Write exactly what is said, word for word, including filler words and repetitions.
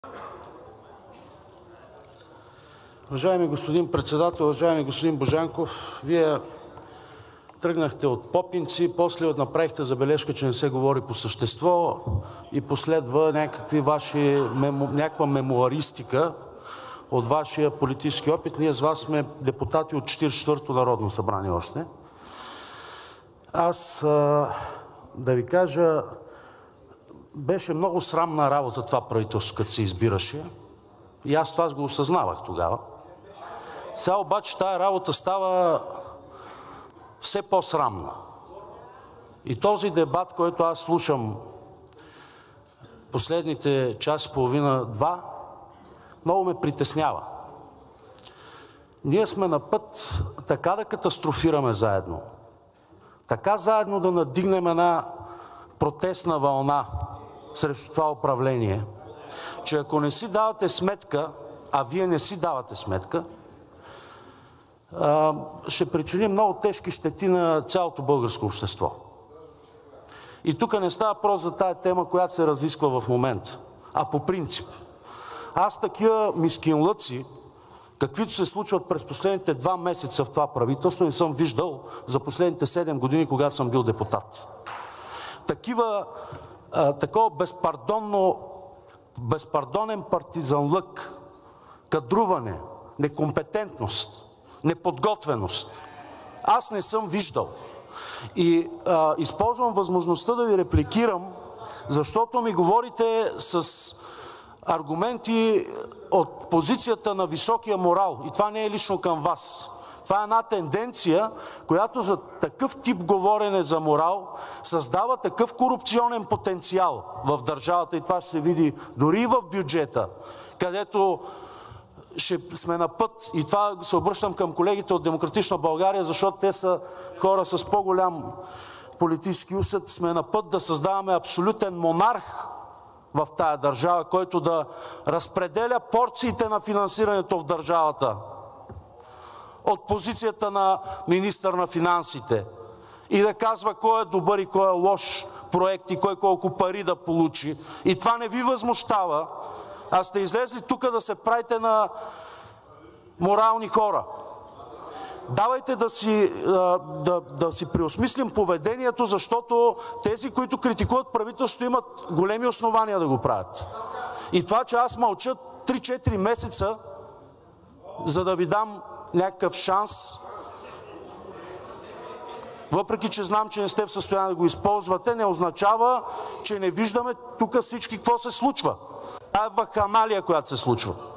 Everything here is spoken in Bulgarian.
Уважаеми господин Председател, уважаеми господин Божанков! Вие тръгнахте от попинци, после направихте забележка, че не се говори по същество и последва някакви Ваши, някаква мемоаристика от Вашия политически опит. Ние с Вас сме депутати от Четиридесет и четвъртото народно събрание още. Аз да Ви кажа, беше много срамна работа това правителство, като се избираше, и аз това го осъзнавах тогава. Сега обаче тая работа става все по-срамна. И този дебат, който аз слушам последните час и половина-два, много ме притеснява. Ние сме на път така да катастрофираме заедно, така заедно да надигнем една протестна вълна срещу това управление, че ако не си давате сметка, а Вие не си давате сметка, ще причини много тежки щети на цялото българско общество. И тук не става въпрос за тая тема, която се разисква в момента, а по принцип. Аз такива мискинлъци, каквито се случват през последните два месеца в това правителство, не съм виждал за последните седем години, когато съм бил депутат. Такива, а, такова безпардонно, безпардонен партизанлък, кадруване, некомпетентност, неподготвеност аз не съм виждал. И а, използвам възможността да Ви репликирам, защото ми говорите с аргументи от позицията на високия морал. И това не е лично към Вас. Това е една тенденция, която за такъв тип говорене за морал създава такъв корупционен потенциал в държавата, и това ще се види дори и в бюджета, където ще сме на път, и това се обръщам към колегите от „Демократична България“, защото те са хора с по-голям политически усет, сме на път да създаваме абсолютен монарх в тая държава, който да разпределя порциите на финансирането в държавата от позицията на министър на финансите и да казва кой е добър и кой е лош проект и кой колко пари да получи. И това не Ви възмущава, а сте излезли тук да се правите на морални хора. Давайте да си, да, да си преосмислим поведението, защото тези, които критикуват правителството, имат големи основания да го правят. И това, че аз мълча три-четири месеца, за да Ви дам някакъв шанс, въпреки че знам, че не сте в състояние да го използвате, не означава, че не виждаме тук всички какво се случва. Това е вакханалия, която се случва.